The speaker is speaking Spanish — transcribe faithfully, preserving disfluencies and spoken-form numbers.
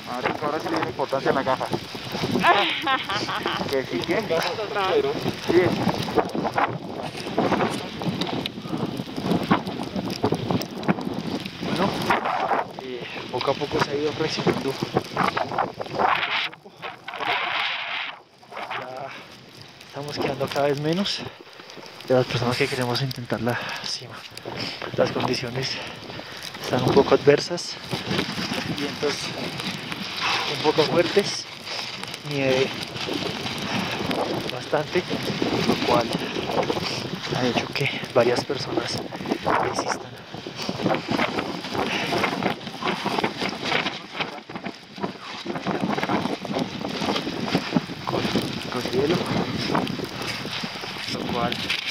Ahora, ahora sí le da importancia a la gafa. Que sí que. Sí. Bueno, eh, poco a poco se ha ido presionando. Ya estamos quedando cada vez menos de las personas que queremos intentar la cima. Las condiciones están un poco adversas, vientos un poco fuertes, nieve bastante, lo cual ha hecho que varias personas desistan. Con, con hielo, lo cual